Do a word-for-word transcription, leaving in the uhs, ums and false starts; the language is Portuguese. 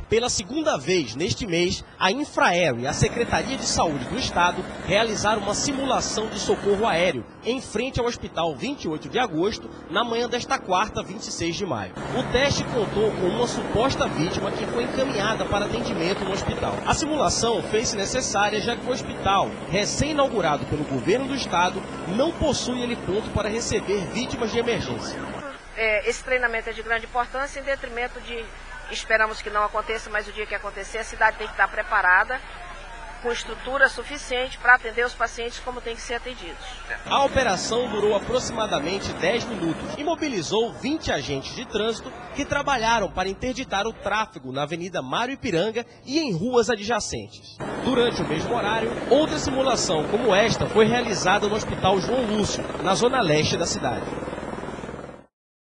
Pela segunda vez neste mês, a Infraero e a Secretaria de Saúde do Estado realizaram uma simulação de socorro aéreo em frente ao Hospital vinte e oito de agosto, na manhã desta quarta, vinte e seis de maio. O teste contou com uma suposta vítima que foi encaminhada para atendimento no hospital. A simulação fez-se necessária já que o hospital, recém-inaugurado pelo governo do Estado, não possui heliponto para receber vítimas de emergência. É, esse treinamento é de grande importância em detrimento de... Esperamos que não aconteça, mas o dia que acontecer, a cidade tem que estar preparada, com estrutura suficiente para atender os pacientes como tem que ser atendidos. A operação durou aproximadamente dez minutos e mobilizou vinte agentes de trânsito que trabalharam para interditar o tráfego na Avenida Mário Ipiranga e em ruas adjacentes. Durante o mesmo horário, outra simulação como esta foi realizada no Hospital João Lúcio, na zona leste da cidade.